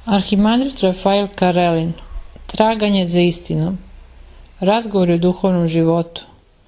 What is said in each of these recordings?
Arhimandrit Rafael Karelin. Traganje za istinom. Razgovori o duhovnom životu.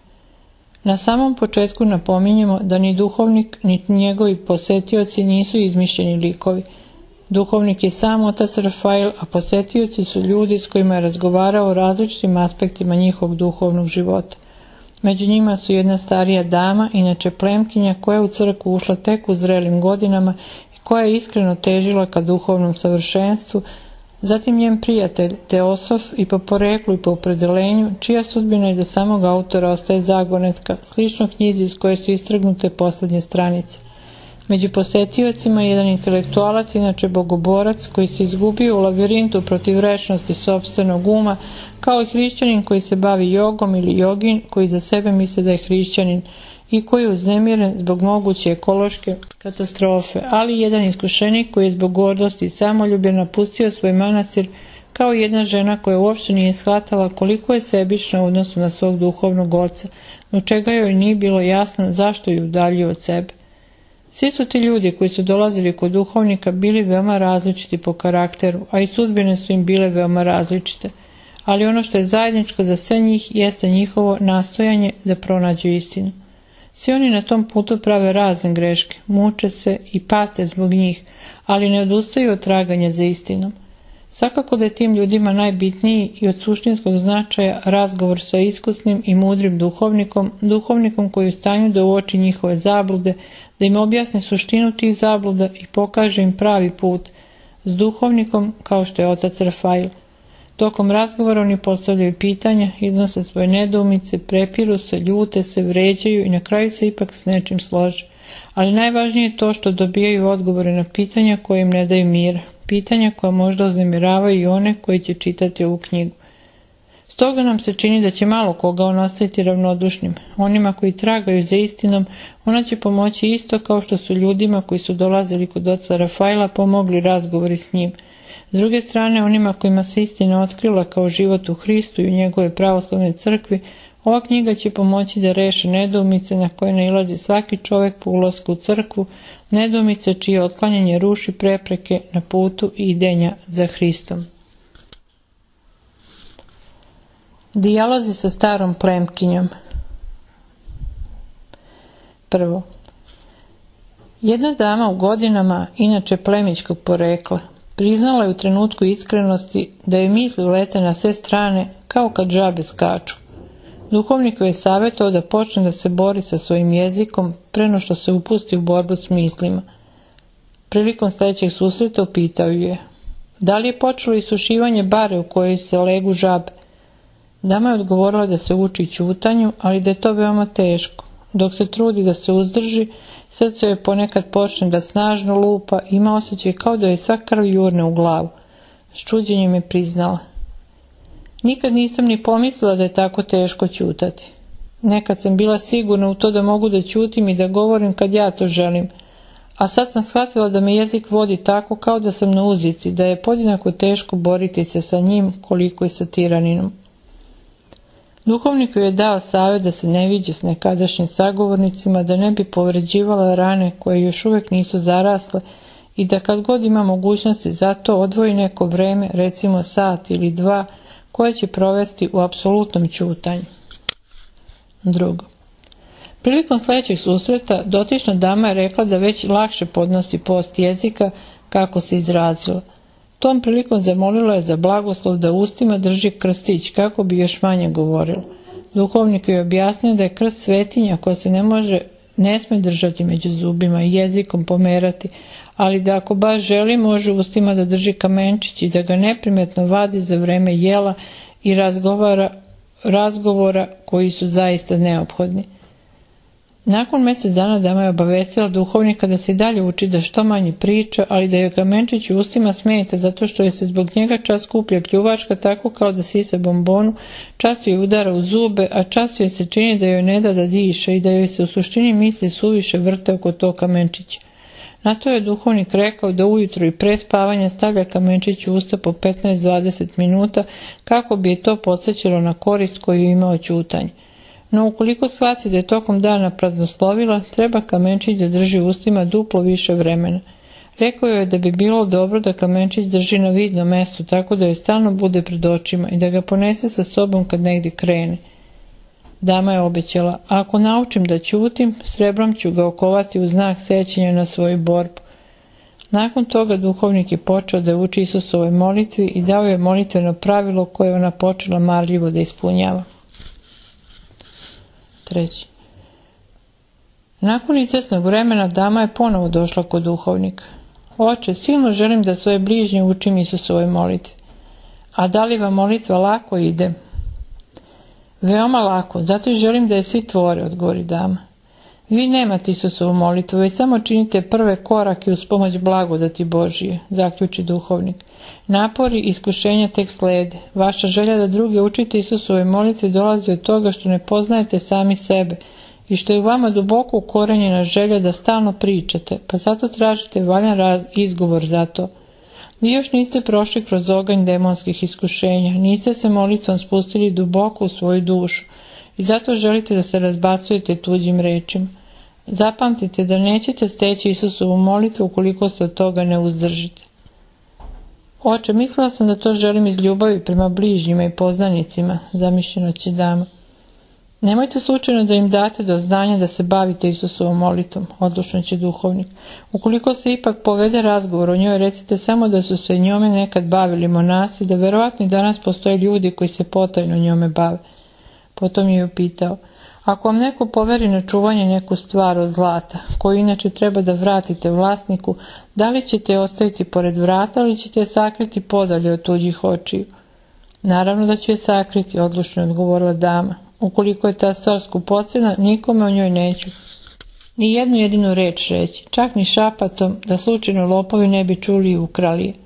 Na samom početku napominjemo da ni duhovnik, niti njegovi posetioci nisu izmišljeni likovi. Duhovnik je sam otac Rafael, a posetioci su ljudi s kojima je razgovarao o različitim aspektima njihovog duhovnog života. Među njima su jedna starija dama, inače plemkinja, koja je u crkvu ušla tek u zrelim godinama i koja je iskreno težila ka duhovnom savršenstvu, zatim njen prijatelj Teosof i po poreklu i po opredelenju, čija sudbina je da samog autora ostaje zagonetka, slično knjizi iz koje su istrgnute posljednje stranice. Među posetiocima je jedan intelektualac, inače bogoborac, koji se izgubio u lavirintu protiv rečnosti sopstvenog uma, kao i hrišćanin koji se bavi jogom ili jogin koji za sebe misle da je hrišćanin i koji je uznemiren zbog moguće ekološke katastrofe, ali i jedan iskušenik koji je zbog gordosti i samoljublja napustio svoj manastir, kao i jedna žena koja uopšte nije shvatala koliko je sebična u odnosu na svog duhovnog oca, no čega joj nije bilo jasno zašto ju udaljio od sebe. Svi su ti ljudi koji su dolazili kod duhovnika bili veoma različiti po karakteru, a i sudbine su im bile veoma različite, ali ono što je zajedničko za sve njih jeste njihovo nastojanje da pronađu istinu. Svi oni na tom putu prave razne greške, muče se i pate zbog njih, ali ne odustaju od traganja za istinom. Svakako da je tim ljudima najbitniji i od suštinskog značaja razgovor sa iskusnim i mudrim duhovnikom koji je u stanju da uoči njihove zablude, da im objasni suštinu tih zabluda i pokaže im pravi put, s duhovnikom kao što je otac Rafael. Tokom razgovora oni postavljaju pitanja, iznose svoje nedoumice, prepiru se, ljute se, vređaju i na kraju se ipak s nečim slože. Ali najvažnije je to što dobijaju odgovore na pitanja koje im ne daju mira, pitanja koja možda uznemiravaju i one koji će čitati ovu knjigu. Stoga nam se čini da će malo koga on ostaviti ravnodušnim. Onima koji tragaju za istinom, ona će pomoći isto kao što su ljudima koji su dolazili kod oca Rafaela pomogli razgovori s njim. S druge strane, onima kojima se istina otkrila kao život u Hristu i u njegove pravoslavnoj crkvi, ova knjiga će pomoći da reše nedoumice na koje nailazi svaki čovjek po ulasku u crkvu, nedoumice čije otklanjanje ruši prepreke na putu idenja za Hristom. Dijalozi sa starom plemkinjom. Prvo. Jedna dama u godinama, inače plemićkog porekla, priznala je u trenutku iskrenosti da joj misli lete na sve strane kao kad žabe skaču. Duhovnik joj je savjetovao da počne da se bori sa svojim jezikom preno što se upusti u borbu s mislima. Prilikom sljedećeg susreta upitao ju je: da li je počelo isušivanje bare u kojoj se legu žabe? Dama je odgovorila da se uči ćutanju, ali da je to veoma teško. Dok se trudi da se uzdrži, srce joj ponekad počne da snažno lupa, ima osjećaj kao da joj sva krv jurne u glavu. S čuđenjem je priznala: nikad nisam ni pomislila da je tako teško ćutati. Nekad sam bila sigurna u to da mogu da ćutim i da govorim kad ja to želim, a sad sam shvatila da me jezik vodi tako kao da sam na uzici, da je podjednako teško boriti se sa njim koliko i sa tiraninom. Duhovnik joj je dao savjet da se ne viđe s nekadašnjim sagovornicima, da ne bi povređivala rane koje još uvijek nisu zarasle i da kad god ima mogućnosti za to odvoji neko vreme, recimo sat ili dva, koje će provesti u apsolutnom ćutanju. Drugo. Prilikom sljedećeg susreta dotična dama je rekla da već lakše podnosi post jezika, kako se izrazila. Tom prilikom zamolila je za blagoslov da ustima drži krstić kako bi još manje govorila. Duhovnik joj je objasnio da je krst svetinja koja se ne sme držati među zubima i jezikom pomerati, ali da ako baš želi može ustima da drži kamenčić i da ga neprimetno vadi za vreme jela i razgovora koji su zaista neophodni. Nakon mjesec dana dama je obavestila duhovnika da se i dalje uči da što manje priča, ali da joj kamenčić u ustima smeta zato što joj se zbog njega čas skuplja pljuvačka tako kao da sisa bombonu, čas joj udara u zube, a čas joj se čini da joj ne da diše i da joj se u suštini misli suviše vrte oko tog kamenčića. Na to je duhovnik rekao da ujutro i pre spavanja stavlja kamenčić u usta po 15-20 minuta kako bi je to podsjećalo na korist koju je imao ćutanje. No ukoliko shvati da je tokom dana praznoslovila, treba kamenčić da drži u ustima duplo više vremena. Rekao joj je da bi bilo dobro da kamenčić drži na vidnom mestu tako da joj stalno bude pred očima i da ga ponese sa sobom kad negdje krene. Dama je obećala, ako naučim da ćutim, srebrom ću ga okovati u znak sećanja na svoju borbu. Nakon toga duhovnik je počeo da uči Isusovoj molitvi i dao je molitveno pravilo koje je ona počela marljivo da ispunjava. 3. Nakon izvesnog vremena dama je ponovo došla kod duhovnika. Oče, silno želim da svoje bližnje učim Isusovoj molitvi. A da li vam molitva lako ide? Veoma lako, zato i želim da je svi tvore, odgovori dama. Vi nemate Isusovu molitvu, već samo činite prve korake uz pomoć blagodati Božije, zaključi duhovnik. Napori i iskušenja tek slede. Vaša želja da druge učite Isusovoj molitvi dolazi od toga što ne poznajete sami sebe i što je u vama duboko ukorenjena želja da stalno pričate, pa zato tražite valjan izgovor za to. Vi još niste prošli kroz oganj demonskih iskušenja, niste se molitvom spustili duboko u svoju dušu i zato želite da se razbacujete tuđim rečima. Zapamtite da nećete steći Isusovu molitvu ukoliko se od toga ne uzdržite. Oče, mislila sam da to želim iz ljubavi prema bližnjima i poznanicima, zamišljeno će dama. Nemojte slučajno da im date do znanja da se bavite Isusovom molitvom, odlučno će duhovnik. Ukoliko se ipak povede razgovor o njoj, recite samo da su se njome nekad bavili monasi, da verovatno i danas postoje ljudi koji se potajno njome bave. Potom je upitao, ako vam neko poveri na čuvanje neku stvar od zlata, koju inače treba da vratite vlasniku, da li ćete je ostaviti pored vrata ili ćete je sakriti podalje od tuđih očiju? Naravno da ću je sakriti, odlučno je odgovorila dama. Ukoliko je ta stvar skupocena, nikome o njoj neću ni jednu jedinu reč reći, čak ni šapatom, da slučajno lopovi ne bi čuli i ukrali je.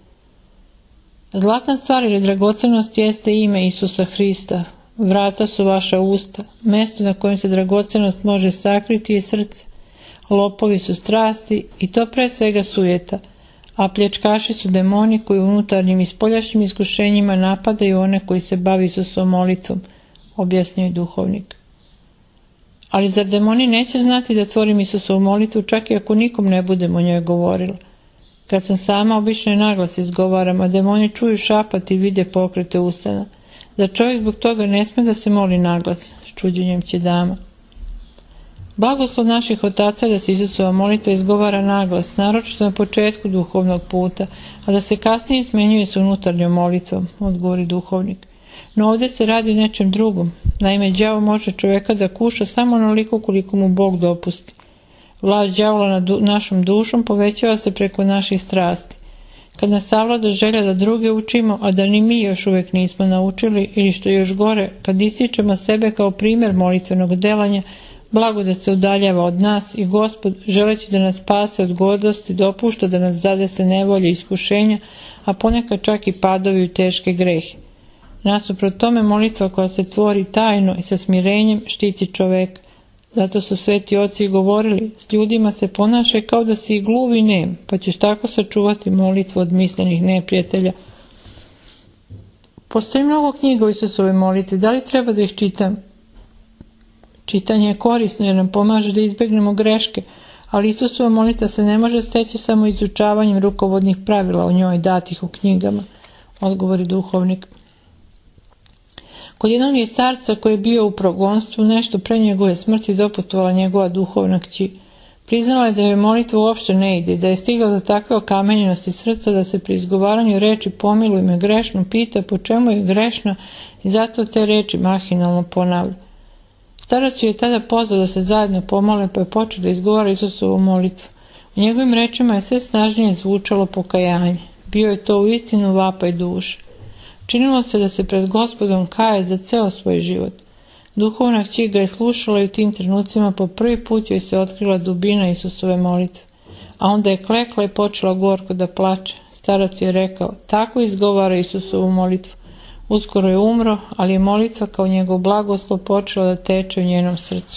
Zlatna stvar ili dragocenost jeste ime Isusa Hrista. Vrata su vaša usta. Mesto na kojem se dragocenost može sakriti je srce. Lopovi su strasti i to pre svega sujeta, a pljačkaši su demoni koji unutarnjim i spoljašnjim iskušenjima napadaju one koji se bavi Isusovom molitvom, objasnio je duhovnik. Ali zar demoni neće znati da tvorim Isusovu molitvu čak i ako nikom ne budem o njoj govorila? Kad sam sama, obično je naglas izgovaram, a demoni čuju šapat i vide pokrete usana. Da čovjek zbog toga ne sme da se moli naglas, s čuđenjem će dama. Blagoslov naših otaca da se Isusova molitva izgovara naglas, naročito na početku duhovnog puta, a da se kasnije smenjuje s unutarnjom molitvom, odgovori duhovnik. No ovdje se radi o nečem drugom. Naime, đavo može čovjeka da kuša samo onoliko koliko mu Bog dopusti. Vlast đavola nad našom dušom povećava se preko naših strasti. Kad nas savlada želja da druge učimo, a da ni mi još uvijek nismo naučili, ili što je još gore, kad ističemo sebe kao primjer molitvenog delanja, blagodat se udaljava od nas i Gospod, želeći da nas spase od gordosti, dopušta da nas zadese nevolje i iskušenja, a ponekad čak i padovi u teške grehe. Nasuprot tome molitva koja se tvori tajno i sa smirenjem štiti čoveka. Zato su sveti oci govorili, s ljudima se ponašaj kao da si i gluv i nem, pa ćeš tako sačuvati molitvu od mislenih neprijatelja. Postoji mnogo knjiga o Isusovoj molitvi, da li treba da ih čitam? Čitanje je korisno jer nam pomaže da izbjegnemo greške, ali Isusova molitva se ne može steći samo izučavanjem rukovodnih pravila o njoj datih u knjigama, odgovori duhovnik. Kod jednog je starca koji je bio u progonstvu, nešto pre njegove smrti doputovala njegova duhovna kći. Priznala je da joj molitva uopšte ne ide, da je stigla do takve okamenjenosti srca da se pri izgovaranju reči pomiluj me grešno pita po čemu je grešna i zato te reči mahinalno ponavlja. Starac ju je tada pozvao da se zajedno pomole, pa je počeo da izgovara Isusovu molitvu. U njegovim rečima je sve snažnije zvučalo pokajanje. Bio je to uistinu vapaj duše. Činilo se da se pred Gospodom kaje za ceo svoj život. Duhovna kći ga je slušala i u tim trenucima po prvi put joj se otkrila dubina Isusove molitve. A onda je klekla i počela gorko da plače. Starac je rekao, tako izgovara Isusovu molitvu. Uskoro je umro, ali je molitva kao njegov blagoslov počela da teče u njenom srcu.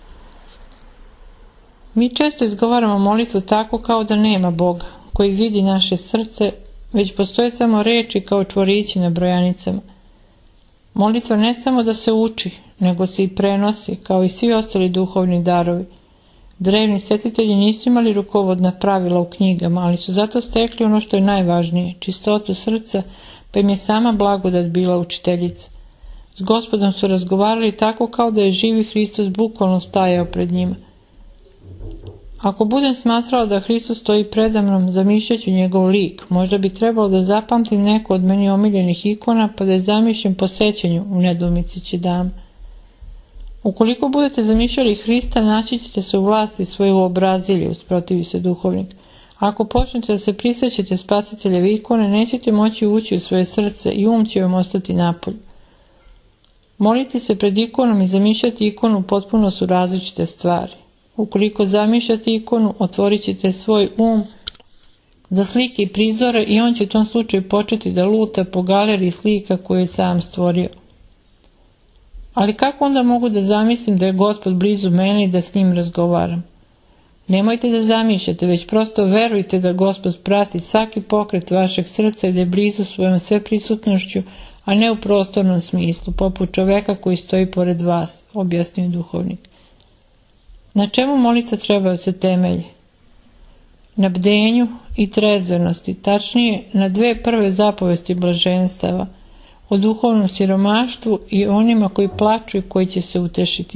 Mi često izgovaramo molitvu tako kao da nema Boga, koji vidi naše srce, već postoje samo reči kao čvorići na brojanicama. Molitva ne samo da se uči, nego se i prenosi, kao i svi ostali duhovni darovi. Drevni svetitelji nisu imali rukovodna pravila u knjigama, ali su zato stekli ono što je najvažnije, čistotu srca, pa im je sama blagodat bila učiteljica. S Gospodom su razgovarali tako kao da je živi Hristos bukvalno stajao pred njima. Ako budem smatrala da Hristos stoji predamnom, zamišljaću njegov lik. Možda bi trebalo da zapamtim neku od meni omiljenih ikona, pa da je zamišljam po sećanju, u nedoumici će dama. Ukoliko budete zamišljali Hrista, naći ćete se u vlasti svoje uobrazilje, usprotivi se duhovnik. Ako počnete da se prisjećate spasiteljeve ikone, nećete moći ući u svoje srce i će vam ostati napolju. Moliti se pred ikonom i zamišljati ikonu potpuno su različite stvari. Ukoliko zamišljate ikonu, otvorit ćete svoj za slike i prizore i on će u tom slučaju početi da luta po galeriji slika koju je sam stvorio. Ali kako onda mogu da zamislim da je Gospod blizu mene i da s njim razgovaram? Nemojte da zamišljate, već prosto verujte da Gospod prati svaki pokret vašeg srca i da je blizu svojom sveprisutnošću, a ne u prostornom smislu, poput čoveka koji stoji pored vas, objasnio duhovnik. Na čemu molitva treba da se temelji? Na bdenju i trezvenosti, tačnije na dve prve zapovesti blaženstava, o duhovnom siromaštvu i onima koji plaču i koji će se utešiti.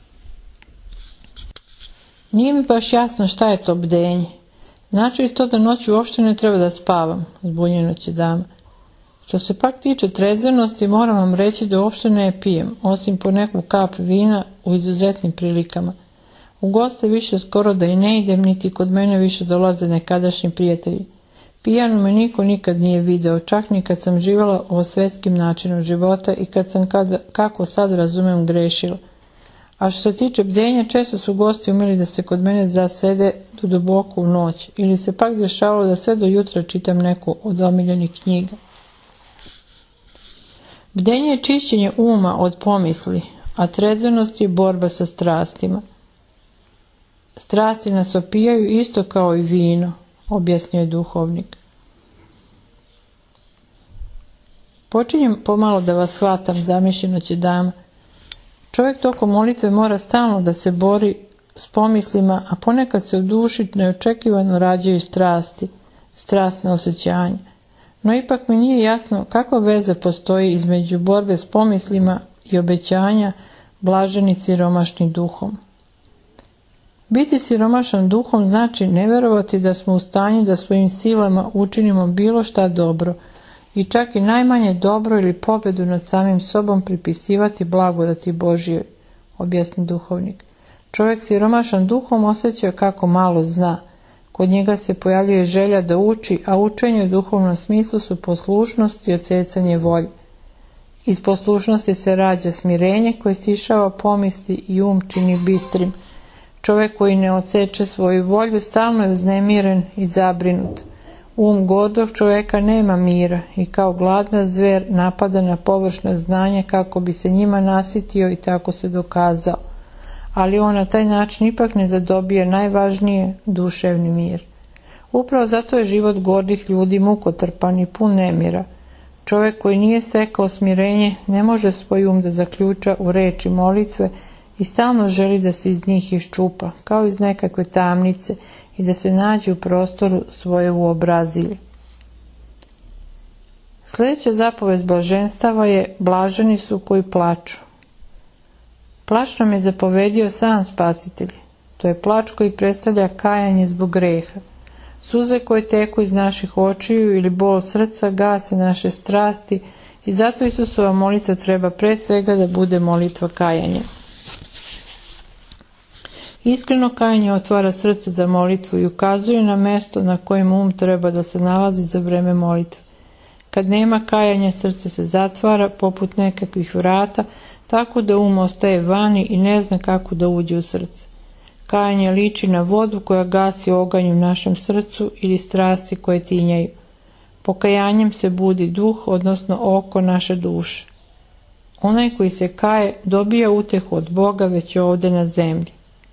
Nije mi baš jasno šta je to bdenje. Znači li to da noću uopšte ne treba da spavam, zbunjeno će dama. Što se pak tiče trezvenosti, moram vam reći da uopšte ne pijem, osim po neku kap vina u izuzetnim prilikama. U goste više skoro da i ne idem, niti kod mene više dolaze nekadašnji prijatelji. Pijanu me niko nikad nije video, čak ni kad sam živjela o svetskim načinom života i kad sam, kako sad razumem, grešila. A što se tiče bdenja, često su gosti umeli da se kod mene zasede do duboko u noć, ili se pak dešavalo da sve do jutra čitam neku od omiljenih knjiga. Bdenje je čišćenje uma od pomisli, a trezvenost je borba sa strastima. Strasti nas opijaju isto kao i vino, objasnio je duhovnik. Počinjem pomalo da vas shvatam, zamišljeno će dama. Čovjek tokom molitve mora stalno da se bori s pomislima, a ponekad se u duši neočekivano rađaju strasti, strastne osjećanja. No ipak mi nije jasno kakva veza postoji između borbe s pomislima i obećanja blaženi siromašni duhom. Biti siromašan duhom znači ne verovati da smo u stanju da svojim silama učinimo bilo šta dobro i čak i najmanje dobro ili pobedu nad samim sobom pripisivati blagodati Božjoj, objasni duhovnik. Čovjek siromašan duhom osjeća kako malo zna. Kod njega se pojavljuje želja da uči, a učenje u duhovnom smislu su poslušnost i odsecanje volje. Iz poslušnosti se rađa smirenje koje stišava pomisli i čini bistrim. Čovjek koji ne odseče svoju volju stalno je uznemiren i zabrinut. Godog čovjeka nema mira i kao gladna zver napada na površna znanja kako bi se njima nasitio i tako se dokazao. Ali on na taj način ipak ne zadobije najvažnije, duševni mir. Upravo zato je život gordih ljudi mukotrpan i pun nemira. Čovjek koji nije stekao smirenje ne može svoj da zaključa u reči molitve i stalno želi da se iz njih iščupa, kao iz nekakve tamnice, i da se nađe u prostoru svoje uobrazilje. Sljedeća zapovest blaženstava je: blaženi su koji plaču. Plač nam je zapovedio sam Spasitelj. To je plač koji predstavlja kajanje zbog greha. Suze koje teku iz naših očiju ili bol srca gase naše strasti i zato Isusova molitva treba pre svega da bude molitva kajanja. Iskreno kajanje otvara srce za molitvu i ukazuje na mesto na kojem treba da se nalazi za vreme molitve. Kad nema kajanja, srce se zatvara poput nekakvih vrata, tako da ostaje vani i ne zna kako da uđe u srce. Kajanje liči na vodu koja gasi oganj u našem srcu ili strasti koje tinjaju. Pokajanjem se budi duh, odnosno oko naše duše. Onaj koji se kaje dobija utehu od Boga već ovdje na zemlji.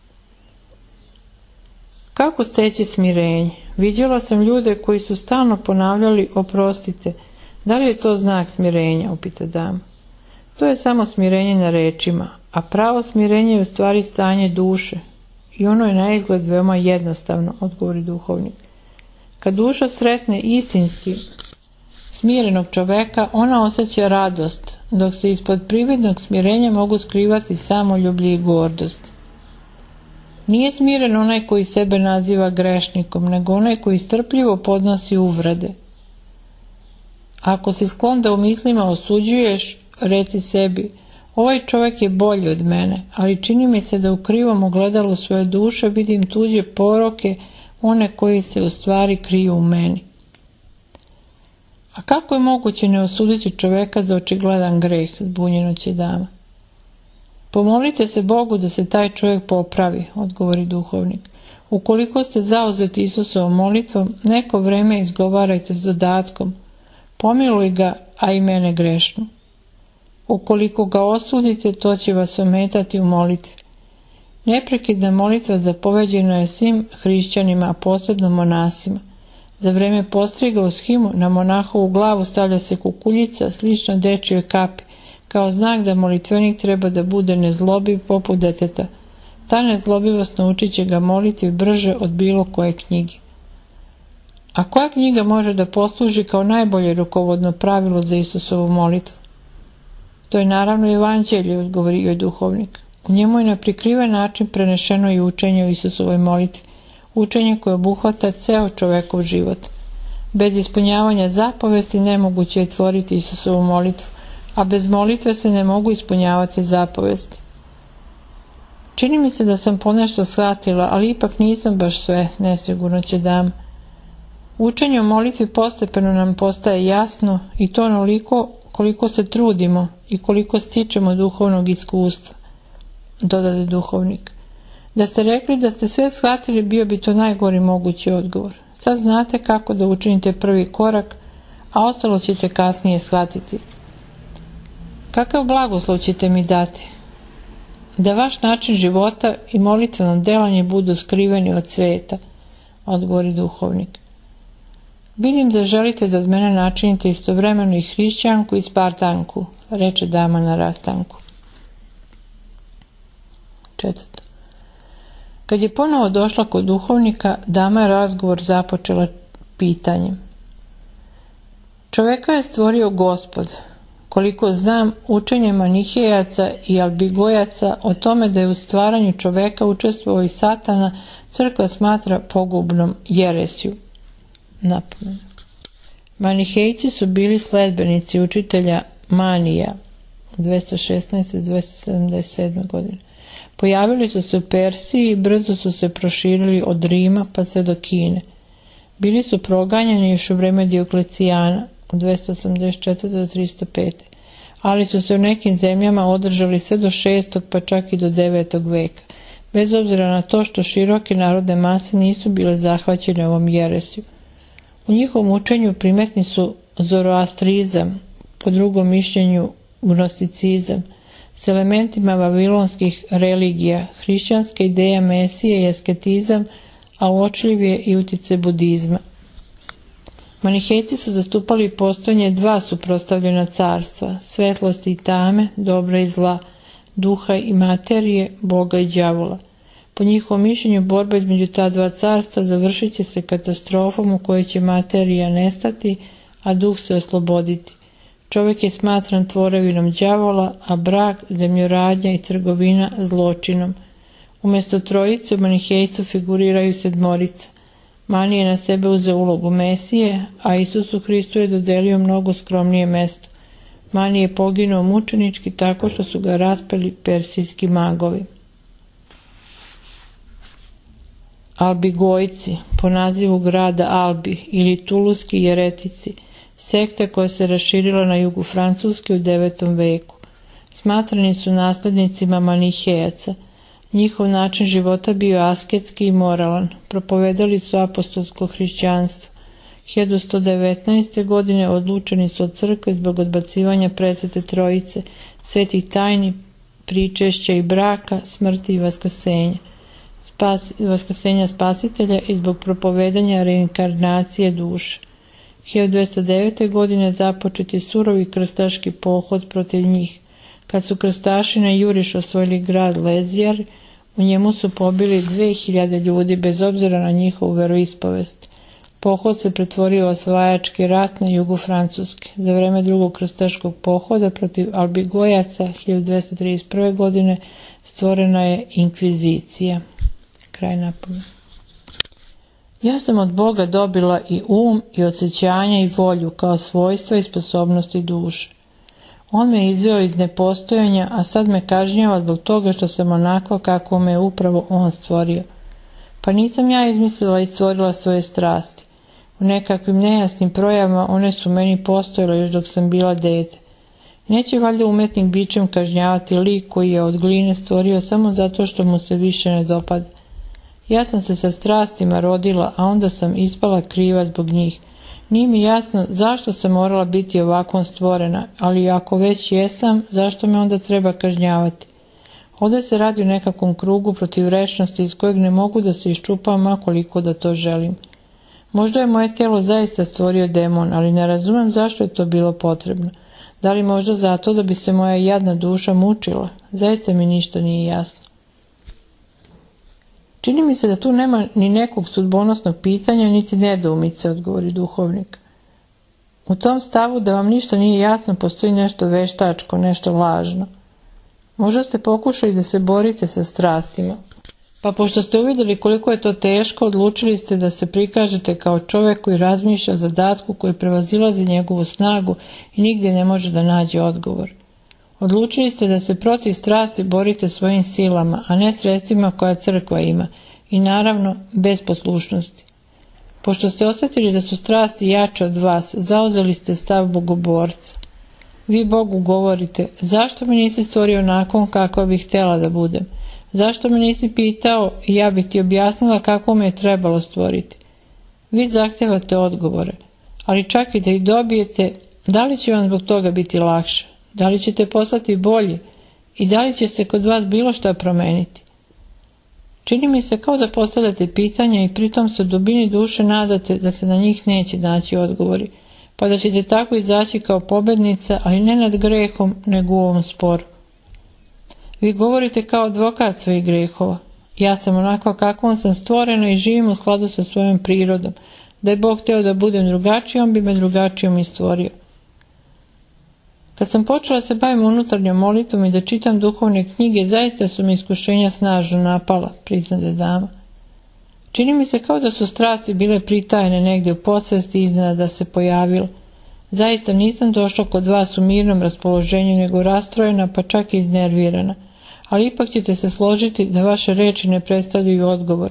Kako steći smirenje? Viđala sam ljude koji su stalno ponavljali oprostite. Da li je to znak smirenja, upita dama. To je samo smirenje na rečima, a pravo smirenje je u stvari stanje duše i ono je na izgled veoma jednostavno, odgovori duhovnik. Kad duša sretne istinski smirenog čoveka, ona osjeća radost, dok se ispod prividnog smirenja mogu skrivati samoljublje i gordost. Nije smiren onaj koji sebe naziva grešnikom, nego onaj koji strpljivo podnosi uvrede. Ako si sklon da u mislima osuđuješ, reci sebi: ovaj čovjek je bolji od mene, ali čini mi se da u krivom ogledalu svoje duše vidim tuđe poroke, one koji se u stvari kriju u meni. A kako je moguće ne osuditi čovjeka za očigledan greh, zbunjeno će dama. Pomolite se Bogu da se taj čovjek popravi, odgovori duhovnik. Ukoliko ste zauzeti Isusovom molitvom, neko vrijeme izgovarajte s dodatkom: pomiluj ga, a i mene grešnu. Ukoliko ga osudite, to će vas ometati u molitvi. Neprekidna molitva zapoveđena je svim hrišćanima, a posebno monasima. Za vrijeme postriga u shimu na monahovu glavu stavlja se kukuljica slično dečjoj kapi, kao znak da molitvenik treba da bude nezlobiv poput deteta. Ta nezlobivost naučit će ga molitvi brže od bilo koje knjige. A koja knjiga može da posluži kao najbolje rukovodno pravilo za Isusovu molitvu? To je naravno Evanđelje, odgovorio je duhovnik. U njemu je na prikriven način prenešeno i učenje o Isusovoj molitvi, učenje koje obuhvata ceo čovekov život. Bez ispunjavanja zapovesti nemoguće je tvoriti Isusovu molitvu, a bez molitve se ne mogu ispunjavati zapovesti. Čini mi se da sam ponešto shvatila, ali ipak nisam baš sve, nesigurno će dama. Učenje o molitvi postepeno nam postaje jasno, i to onoliko koliko se trudimo i koliko stičemo duhovnog iskustva, dodade duhovnik. Da ste rekli da ste sve shvatili, bio bi to najgori mogući odgovor. Sad znate kako da učinite prvi korak, a ostalo ćete kasnije shvatiti. Kakav blagoslov ćete mi dati? Da vaš način života i molitveno delanje budu skriveni od sveta, odgovori duhovnik. Vidim da želite da od mene načinite istovremeno i hrišćanku i spartanku, reče dama na rastanku. 4. Kad je ponovo došla kod duhovnika, dama je razgovor započela pitanjem: čoveka je stvorio Gospod. Koliko znam, učenje manihejaca i albigojaca o tome da je u stvaranju čoveka učestvovao i Satana, crkva smatra pogubnom jeresiju. Napomenu. Manihejci su bili sledbenici učitelja Manija 216-277 godine. Pojavili su se u Persiji i brzo su se proširili od Rima pa sve do Kine. Bili su proganjani još u vreme Dioklecijana od 284. do 305. ali su se u nekim zemljama održali sve do 6. pa čak i do 9. veka, bez obzira na to što široke narodne mase nisu bile zahvaćene ovom jeresiju. U njihovom učenju primetni su zoroastrizam, po drugom mišljenju gnosticizam, s elementima vavilonskih religija, hrišćanska ideja Mesije i asketizam, a uočljiv je i utjecaj budizma. Manihejci su zastupali postojanje dva suprotstavljena carstva, svetlosti i tame, dobra i zla, duha i materije, Boga i đavola. Po njihovom mišljenju, borba između ta dva carstva završit će se katastrofom u kojoj će materija nestati, a duh se osloboditi. Čovjek je smatran tvorevinom đavola, a brak, zemljoradnja i trgovina zločinom. Umjesto trojice u manihejstvu figuriraju sedmorica. Mani je na sebe uzeo ulogu Mesije, a Isusu Hristu je dodelio mnogo skromnije mesto. Mani je poginuo mučenički tako što su ga raspeli persijski magovi. Albigojci, po nazivu grada Albi ili tuluski jeretici, sekta koja se raširila na jugu Francuske u 9. veku. Smatrani su naslednicima manihejaca. Njihov način života bio asketski i moralan. Propovedali su apostolsko hrišćanstvo. 1119. godine odlučeni su od crkve zbog odbacivanja presvete trojice, svetih tajni, pričešća i braka, smrti i vaskrsenja spasitelja i zbog propovedanja reinkarnacije duše. 1209. godine započet je surovi krstaški pohod protiv njih. Kad su krstaši na juriš osvojili grad Lezjar, U njemu su pobili 2000 ljudi bez obzira na njihovu veroispovest. Pohod se pretvorio u osvajački rat na jugu Francuske. Za vreme drugog krstaškog pohoda protiv Albigojaca 1231. godine stvorena je inkvizicija. Kraj napomene. Ja sam od Boga dobila i i osjećanja i volju kao svojstva i sposobnosti duše. On me izveo iz nepostojanja, a sad me kažnjava zbog toga što sam onakva kako me je upravo on stvorio. Pa nisam ja izmislila i stvorila svoje strasti. U nekakvim nejasnim projavama one su meni postojale još dok sam bila dete. Neće valjda umetnik bičem kažnjavati lik koji je od gline stvorio samo zato što mu se više ne dopada. Ja sam se sa strastima rodila, a onda sam ispala kriva zbog njih. Nije mi jasno zašto sam morala biti ovakvom stvorena, ali ako već jesam, zašto me onda treba kažnjavati? Ovdje se radi o nekakvom krugu protiv rečnosti iz kojeg ne mogu da se iščupam makoliko da to želim. Možda je moje tijelo zaista stvorio demon, ali ne razumem zašto je to bilo potrebno. Da li možda zato da bi se moja jadna duša mučila? Zaista mi ništa nije jasno. Čini mi se da tu nema ni nekog sudbonosnog pitanja, niti nedoumice, odgovori duhovnik. U tom stavu da vam ništa nije jasno postoji nešto veštačko, nešto lažno. Možda ste pokušali da se borite sa strastima. Pa pošto ste uvidjeli koliko je to teško, odlučili ste da se prikažete kao čovjek koji razmišlja o zadatku koji prevazilazi njegovu snagu i nigdje ne može da nađe odgovor. Odlučili ste da se protiv strasti borite svojim silama, a ne sredstvima koja crkva ima, i naravno bez poslušnosti. Pošto ste osjetili da su strasti jače od vas, zauzeli ste stav bogoborca. Vi Bogu govorite, zašto me nisi stvorio onako kakva bih htjela da budem? Zašto me nisi pitao i ja bih ti objasnila kako me je trebalo stvoriti? Vi zahtevate odgovore, ali čak i da ih dobijete, da li će vam zbog toga biti lakše? Da li ćete postati bolji i da li će se kod vas bilo šta promeniti? Čini mi se kao da postavljate pitanja i pritom se u dubini duše nadate da se na njih neće naći odgovori, pa da ćete tako izaći kao pobednica, ali ne nad grehom, nego u ovom sporu. Vi govorite kao advokat svojih grehova. Ja sam onakva kakvom sam stvorena i živim u skladu sa svojom prirodom. Da je Bog htio da budem drugačiji, on bi me drugačijom i stvorio. Kad sam počela se bavim unutarnjom molitvom i da čitam duhovne knjige, zaista su mi iskušenja snažno napala, priznade dama. Čini mi se kao da su strasti bile pritajene negdje u podsvesti i iznenada se pojavile. Zaista nisam došla kod vas u mirnom raspoloženju, nego rastrojena, pa čak i iznervirana. Ali ipak ćete se složiti da vaše reči ne predstavljaju odgovor.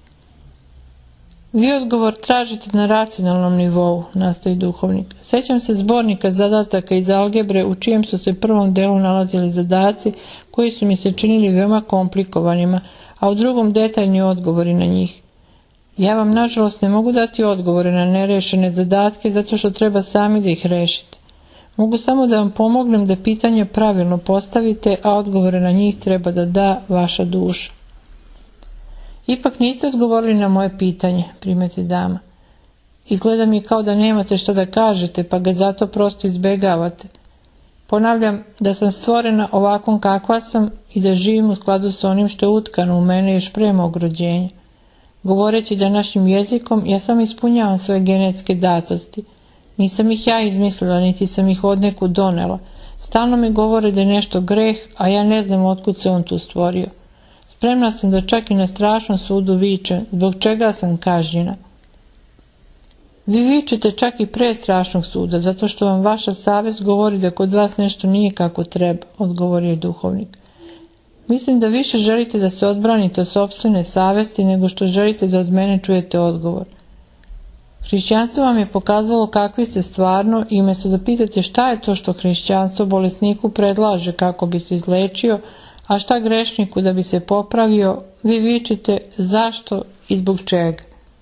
Vi odgovor tražite na racionalnom nivou, nastavi duhovnik. Sjećam se zbornika zadataka iz algebre u čijem su se prvom delu nalazili zadaci koji su mi se činili veoma komplikovanima, a u drugom detaljni odgovori na njih. Ja vam nažalost ne mogu dati odgovore na nerešene zadatke zato što treba sami da ih rešite. Mogu samo da vam pomognem da pitanje pravilno postavite, a odgovore na njih treba da da vaša duša. Ipak niste odgovorili na moje pitanje, primeti dama. Izgleda mi kao da nemate šta da kažete, pa ga zato prosto izbegavate. Ponavljam da sam stvorena ovakvom kakva sam i da živim u skladu s onim što je utkano u mene još pre mog rođenja. Govoreći današnjim jezikom, ja samo ispunjavam svoje genetske datosti. Nisam ih ja izmislila, niti sam ih odnekud donela. Stalno mi govore da je nešto greh, a ja ne znam otkud se on tu stvorio. Spremna sam da čak i na strašnom sudu vičem, zbog čega sam kažnjena. Vi vičete čak i pre strašnog suda, zato što vam vaša savjest govori da kod vas nešto nije kako treba, odgovorio je duhovnik. Mislim da više želite da se odbranite od sopstvene savjesti nego što želite da od mene čujete odgovor. Hrišćanstvo vam je pokazalo kakvi ste stvarno i umjesto da pitate šta je to što hrišćanstvo bolesniku predlaže kako bi se izlečio, a šta grešniku da bi se popravio, vi vičite zašto i zbog čega.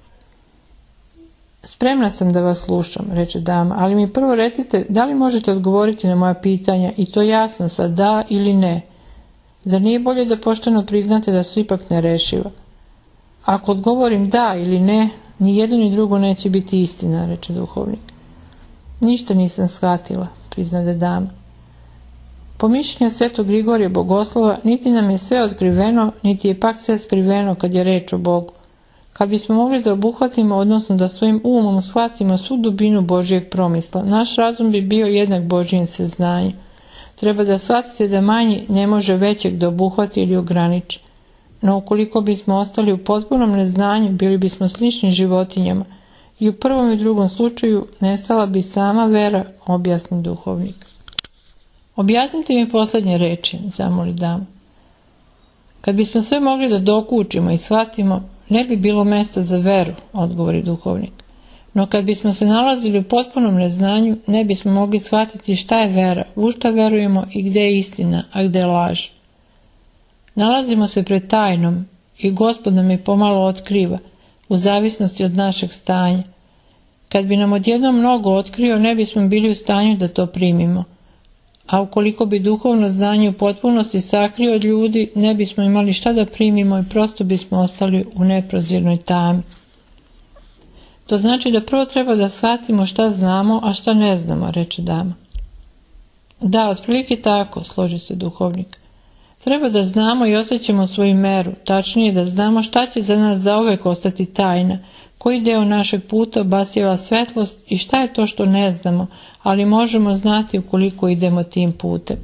Spremna sam da vas slušam, reče dama, ali mi prvo recite da li možete odgovoriti na moja pitanja i to jasno sa da ili ne. Zar nije bolje da pošteno priznate da su ipak nerešiva? Ako odgovorim da ili ne, ni jedno ni drugo neće biti istina, reče duhovnik. Ništa nisam shvatila, priznade dama. Po mišljenju Svetog Grigorija Bogoslova, niti nam je sve otkriveno, niti je pak sve skriveno kad je reč o Bogu. Kad bismo mogli da obuhvatimo, odnosno da svojim umom shvatimo svu dubinu Božijeg promisla, naš razum bi bio jednak Božijem sveznanju. Treba da shvatite da manji ne može većeg da obuhvati ili ograniči. No ukoliko bismo ostali u potpunom neznanju, bili bismo slični životinjama i u prvom i drugom slučaju nestala bi sama vera, objasni duhovnik. Objasnite mi posljednje reči, zamoli dama. Kad bismo sve mogli da dokučimo i shvatimo, ne bi bilo mesta za veru, odgovori duhovnik. No kad bismo se nalazili u potpunom neznanju, ne bismo mogli shvatiti šta je vera, u šta verujemo i gde je istina, a gde je laž. Nalazimo se pred tajnom i Gospod nam je pomalo otkriva, u zavisnosti od našeg stanja. Kad bi nam odjednom mnogo otkrio, ne bismo bili u stanju da to primimo. A ukoliko bi duhovno znanje u potpunosti sakrio od ljudi, ne bismo imali šta da primimo i prosto bismo ostali u neprozirnoj tami. To znači da prvo treba da shvatimo šta znamo, a šta ne znamo, reče dama. Da, otprilike tako, složi se duhovnik. Treba da znamo i osjećamo svoju meru, tačnije da znamo šta će za nas zauvek ostati tajna, koji deo našeg puta obasjava svetlost i šta je to što ne znamo, ali možemo znati ukoliko idemo tim putem.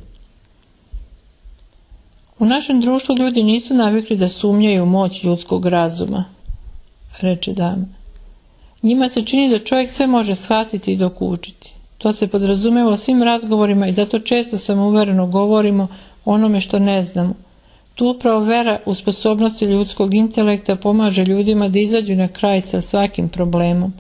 U našem društvu ljudi nisu navikli da sumnjaju u moć ljudskog razuma, reče dama. Njima se čini da čovjek sve može shvatiti i dokučiti. To se podrazumeva u svim razgovorima i zato često samouvereno govorimo o onome što ne znamo. Tu upravo vera u sposobnosti ljudskog intelekta pomaže ljudima da izađu na kraj sa svakim problemom.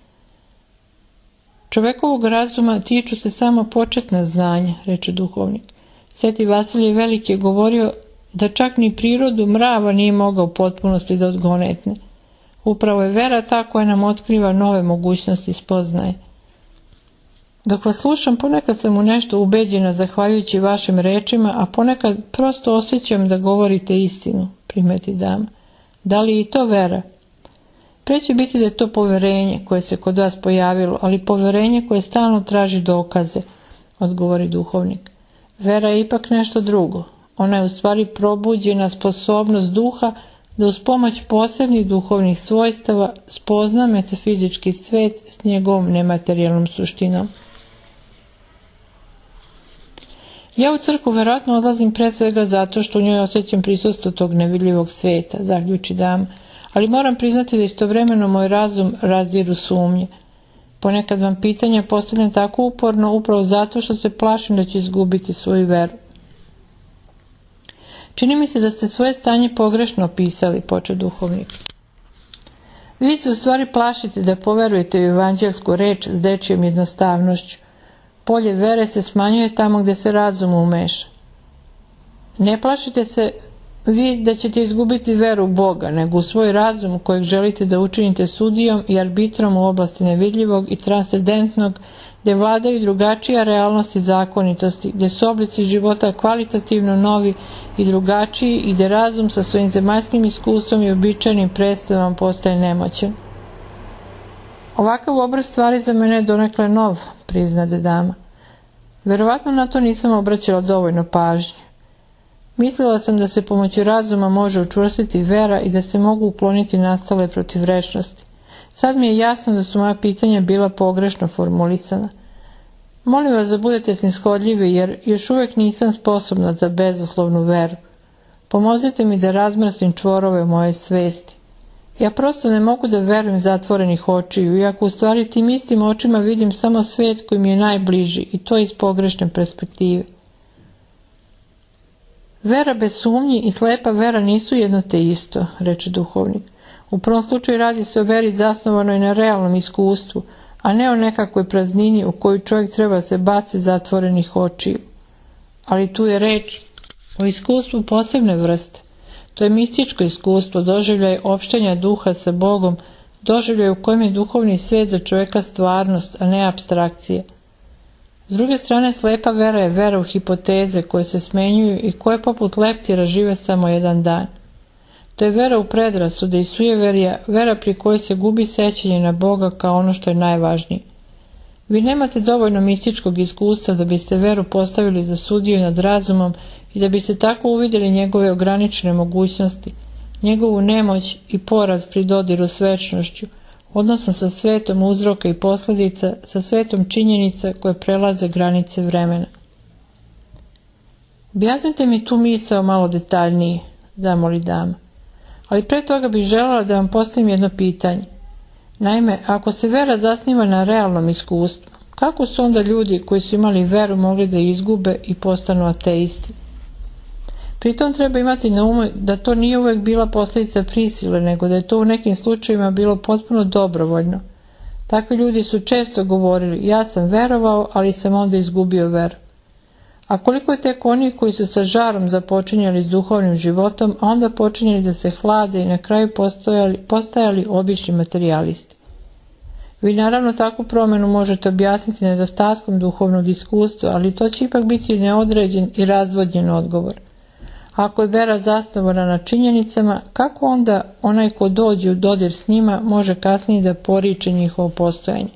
Čovekovog razuma tiču se samo početna znanja, reče duhovnik. Sveti Vasilije Veliki je govorio da čak ni prirodu mrava nije mogao u potpunosti da odgonetne. Upravo je vera ta koja nam otkriva nove mogućnosti spoznaje. Dok vas slušam, ponekad sam u nešto ubeđena zahvaljujući vašim rečima, a ponekad prosto osjećam da govorite istinu, primeti dama. Da li je i to vera? Pre će biti da je to poverenje koje se kod vas pojavilo, ali poverenje koje stalno traži dokaze, odgovori duhovnik. Vera je ipak nešto drugo. Ona je u stvari probuđena sposobnost duha da uz pomoć posebnih duhovnih svojstava spozna metafizički svet s njegovom nematerijalnom suštinom. Ja u crkvu verovatno odlazim pre svega zato što u njoj osjećam prisustvo tog nevidljivog sveta, zaključi dama, ali moram priznati da istovremeno moj razum razdiru sumnje. Ponekad vam pitanja postavljam tako uporno upravo zato što se plašim da ću izgubiti svoju veru. Čini mi se da ste svoje stanje pogrešno opisali, poče duhovnik. Vi se u stvari plašite da poverujete u evanđelsku reč s dečijom jednostavnošću. Polje vere se smanjuje tamo gdje se razum umeša. Ne plašite se vi da ćete izgubiti veru u Boga, nego u svoj razum kojeg želite da učinite sudijom i arbitrom u oblasti nevidljivog i transcendentnog, gdje vladaju drugačija realnost i zakonitosti, gdje su oblici života kvalitativno novi i drugačiji i gdje razum sa svojim zemaljskim iskustvom i običajnim predstavom postaje nemoćan. Ovakav obraz stvari za mene je donekle nov, priznade dama. Verovatno na to nisam obraćala dovoljno pažnje. Mislila sam da se pomoću razuma može učvrstiti vera i da se mogu ukloniti nastale protivrečnosti. Sad mi je jasno da su moja pitanja bila pogrešno formulisana. Molim vas da budete snishodljivi jer još uvijek nisam sposobna za bezuslovnu veru. Pomozite mi da razmrstim čvorove u mojoj svesti. Ja prosto ne mogu da verujem zatvorenih očiju, iako u stvari tim istim očima vidim samo svet koji mi je najbliži i to iz pogrešne perspektive. Vera bez sumnji i slepa vera nisu jedno te isto, reče duhovnik. U prvom slučaju radi se o veri zasnovanoj na realnom iskustvu, a ne o nekakvoj praznini u koju čovjek treba se baci zatvorenih očiju. Ali tu je reč o iskustvu posebne vrste. To je mističko iskustvo, doživljaj opštenja duha sa Bogom, doživljaj u kojem je duhovni svijet za čovjeka stvarnost, a ne apstrakcija. S druge strane, slepa vera je vera u hipoteze koje se smenjuju i koje poput leptira žive samo jedan dan. To je vera u predrasude i sujeverja, vera pri kojoj se gubi sećanje na Boga kao ono što je najvažnije. Vi nemate dovoljno mističkog iskustva da biste veru postavili za sudiju nad razumom i da biste tako uvidjeli njegove ograničene mogućnosti, njegovu nemoć i poraz pri dodiru s večnošću, odnosno sa svetom uzroka i posljedica, sa svetom činjenica koje prelaze granice vremena. Objasnite mi tu misao malo detaljnije, zamoli dama. Ali pre toga bih željela da vam postavim jedno pitanje. Naime, ako se vera zasniva na realnom iskustvu, kako su onda ljudi koji su imali veru mogli da izgube i postanu ateisti? Pritom treba imati na umu da to nije uvijek bila posljedica prisile, nego da je to u nekim slučajevima bilo potpuno dobrovoljno. Takvi ljudi su često govorili, ja sam verovao, ali sam onda izgubio veru. A koliko je tek onih koji su sa žarom započinjali s duhovnim životom, a onda počinjali da se hlade i na kraju postajali obični materijalisti. Vi naravno takvu promjenu možete objasniti nedostatkom duhovnog iskustva, ali to će ipak biti neodređen i razvodnjen odgovor. Ako je vera zasnovana na činjenicama, kako onda onaj ko dođe u dodir s njima može kasnije da poriče njihovo postojanje?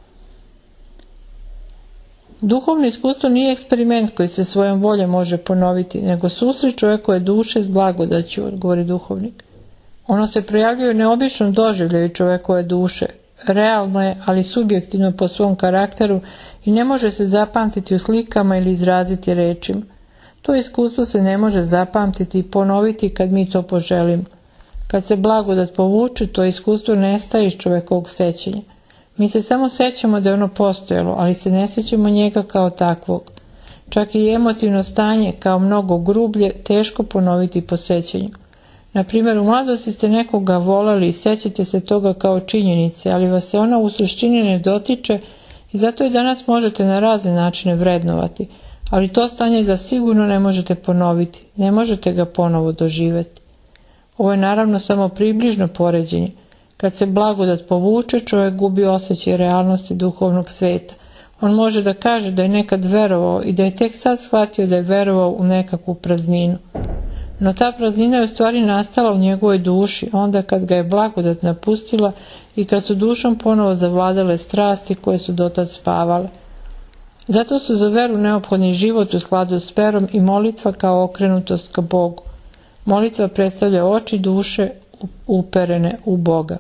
Duhovno iskustvo nije eksperiment koji se svojom voljom može ponoviti, nego susret čovjekove duše s blagodaću, odgovori duhovnik. Ono se projavljuje u neobičnom doživljaju čovjekove duše. Realno je, ali subjektivno po svom karakteru i ne može se zapamtiti u slikama ili izraziti rečima. To iskustvo se ne može zapamtiti i ponoviti kad mi to poželimo. Kad se blagodat povuče, to iskustvo nestaje iz čovjekovog sećanja. Mi se samo sećamo da je ono postojalo, ali se ne sećamo njega kao takvog. Čak i emotivno stanje, kao mnogo grublje, teško ponoviti po sećanju. Na primjer, u mladosti ste nekoga voleli i sećate se toga kao činjenice, ali vas se ona u suštini ne dotiče i zato je danas možete na razne načine vrednovati, ali to stanje zasigurno ne možete ponoviti, ne možete ga ponovo doživjeti. Ovo je naravno samo približno poređenje. Kad se blagodat povuče, čovjek gubi osjećaj realnosti duhovnog sveta. On može da kaže da je nekad verovao i da je tek sad shvatio da je verovao u nekakvu prazninu. No ta praznina je u stvari nastala u njegovoj duši, onda kad ga je blagodat napustila i kad su dušom ponovo zavladale strasti koje su dotad spavale. Zato su za veru neophodni život u skladu s verom i molitva kao okrenutost ka Bogu. Molitva predstavlja oči duše uperene u Boga.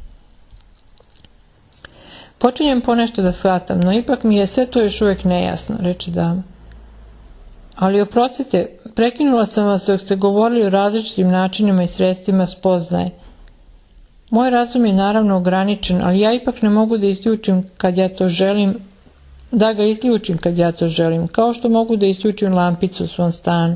Počinjem ponešto da shvatam, no ipak mi je sve to još uvijek nejasno, reče dama. Ali oprostite, prekinula sam vas dok ste govorili o različitim načinima i sredstvima spoznaje. Moj razum je naravno ograničen, ali ja ipak ne mogu da isključim kad ja to želim, da ga isključim kad ja to želim, kao što mogu da isključim lampicu u svom stanu.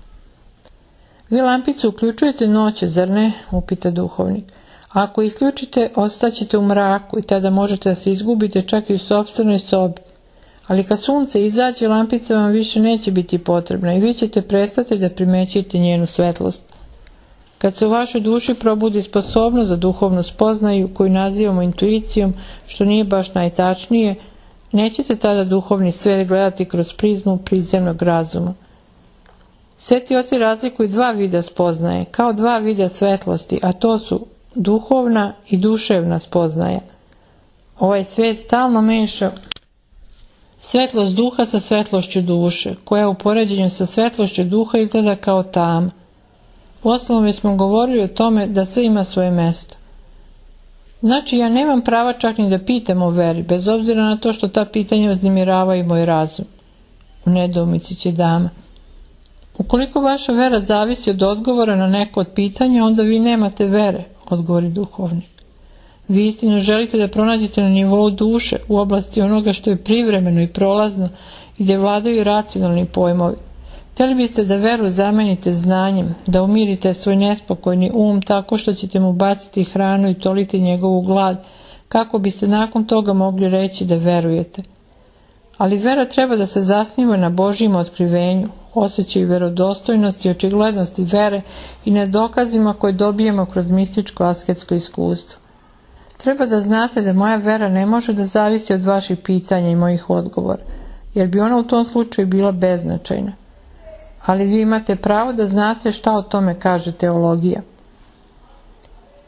Vi lampicu uključujete noće, zar ne? Upita duhovnik. A ako isključite, ostaćete u mraku i tada možete da se izgubite čak i u sopstvenoj sobi. Ali kad sunce izađe, lampica vam više neće biti potrebna i vi ćete prestati da primećujete njenu svetlost. Kad se u vašoj duši probudi sposobnost za duhovnu spoznaju, koju nazivamo intuicijom, što nije baš najtačnije, nećete tada duhovni svijet gledati kroz prizmu prizemnog razuma. Sveti oci razlikuju dva vida spoznaje, kao dva vida svetlosti, a to su duhovna i duševna spoznaja. Ovaj svijet stalno meša svetlost duha sa svetlošću duše, koja u poređenju sa svetlošću duha izgleda kao tama. Uostalom već smo govorili o tome da sve ima svoje mjesto. Znači ja nemam prava čak ni da pitam o veri, bez obzira na to što ta pitanja uznemiravaju moj razum. U nedoumici će dama. Ukoliko vaša vera zavisi od odgovora na neko od pitanja, onda vi nemate vere, odgovori duhovnik. Vi istinu želite da pronađete na nivou duše, u oblasti onoga što je privremeno i prolazno i gdje vladaju racionalni pojmovi. Htjeli biste da veru zamenite znanjem, da umirite svoj nespokojni tako što ćete mu baciti hranu i toliti njegovu glad, kako biste nakon toga mogli reći da verujete. Ali vera treba da se zasniva na Božjem otkrivenju, osjećaju vjerodostojnosti i očiglednosti vere i na dokazima koje dobijemo kroz mističko asketsko iskustvo. Treba da znate da moja vera ne može da zavisi od vaših pitanja i mojih odgovora, jer bi ona u tom slučaju bila beznačajna. Ali vi imate pravo da znate šta o tome kaže teologija.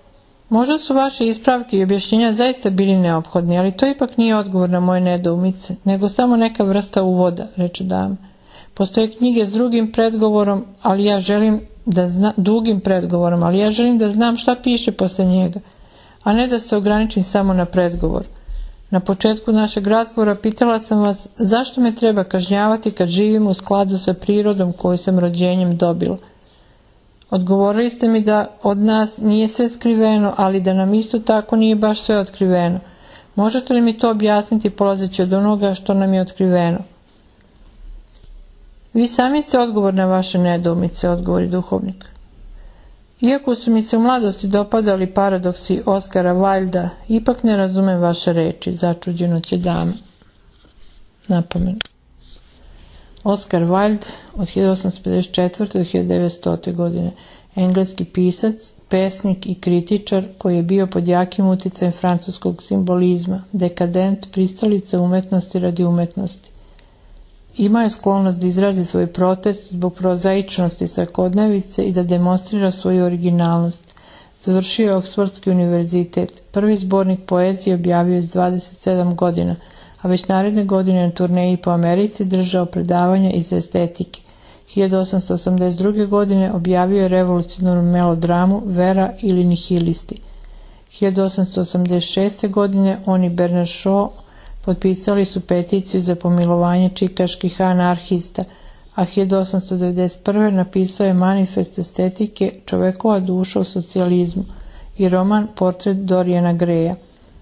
Možda su vaše ispravke i objašnjenja zaista bili neophodni, ali to ipak nije odgovor na moje nedoumice, nego samo neka vrsta uvoda, reče dama. Postoje knjige s drugim predgovorom, ali ja želim da znam šta piše posle njega, a ne da se ograničim samo na predgovor. Na početku našeg razgovora pitala sam vas zašto me treba kažnjavati kad živim u skladu sa prirodom koju sam rođenjem dobila. Odgovorili ste mi da od nas nije sve skriveno, ali da nam isto tako nije baš sve otkriveno. Možete li mi to objasniti polazeći od onoga što nam je otkriveno? Vi sami ste odgovor na vaše nedoumice, odgovori duhovnik. Iako su mi se u mladosti dopadali paradoksi Oskara Wilda, ipak ne razumem vaše reči, začuđeno će dama. Napomenu. Oskar Wilde od 1854. do 1900. godine, engleski pisac, pesnik i kritičar koji je bio pod jakim uticajem francuskog simbolizma, dekadent, pristalica umetnosti radi umetnosti. Imao je sklonost da izrazi svoj protest zbog prozaičnosti svakodnevice i da demonstrira svoju originalnost. Završio je Oksfordski univerzitet. Prvi zbornik poezije objavio je s 27 godina, a već naredne godine na turneji po Americi držao predavanja iz estetike. 1882. godine objavio je revolucionarnu melodramu Vera ili nihilisti. 1886. godine on i Bernard Shaw potpisali su peticiju za pomilovanje čikaških anarhista, a 1891. napisao je manifest estetike Čovekova duša u socijalizmu i roman Portret Doriana Greja.